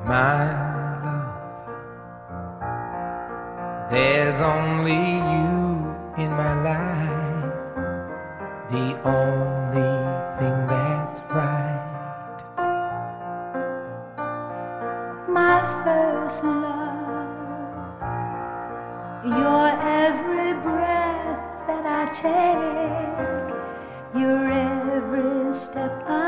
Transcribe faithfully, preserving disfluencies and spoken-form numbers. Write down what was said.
my love. There's only you in my life, the only thing that's right. My first love, your every breath that I take, your every step I